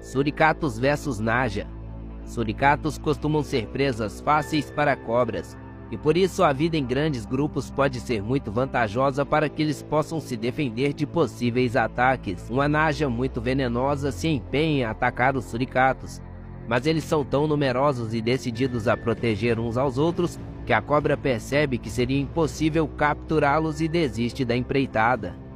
Suricatos versus Naja. Suricatos costumam ser presas fáceis para cobras, e por isso a vida em grandes grupos pode ser muito vantajosa para que eles possam se defender de possíveis ataques. Uma Naja muito venenosa se empenha em atacar os suricatos, mas eles são tão numerosos e decididos a proteger uns aos outros que a cobra percebe que seria impossível capturá-los e desiste da empreitada.